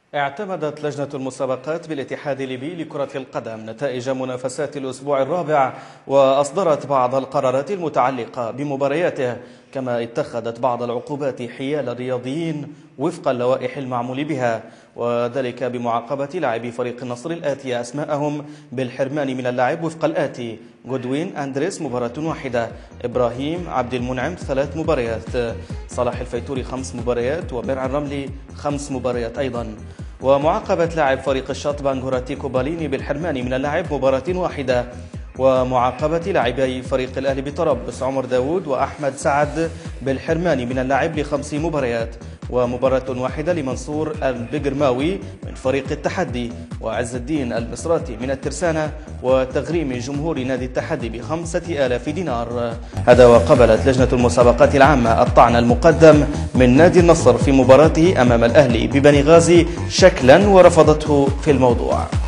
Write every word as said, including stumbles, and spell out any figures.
اعتمدت لجنة المسابقات بالاتحاد الليبي لكرة القدم نتائج منافسات الأسبوع الرابع، وأصدرت بعض القرارات المتعلقة بمبارياته، كما اتخذت بعض العقوبات حيال الرياضيين وفق اللوائح المعمول بها، وذلك بمعاقبة لاعبي فريق النصر الآتي أسماءهم بالحرمان من اللعب وفق الآتي: غودوين أندريس مباراة واحدة، إبراهيم عبد المنعم ثلاث مباريات، صلاح الفيتوري خمس مباريات، وبرع الرملي خمس مباريات أيضا. ومعاقبة لاعب فريق الشاطبان غوراتيكو باليني بالحرمان من اللعب مباراة واحدة، ومعاقبة لاعبي فريق الأهلي بطرابلس عمر داود وأحمد سعد بالحرمان من اللعب لخمس مباريات، ومباراة واحدة لمنصور البقرماوي من فريق التحدي، وعز الدين المصراتي من الترسانة، وتغريم جمهور نادي التحدي بخمسة آلاف دينار. هذا وقبلت لجنة المسابقات العامة الطعن المقدم من نادي النصر في مباراته أمام الأهلي ببني غازي شكلا ورفضته في الموضوع.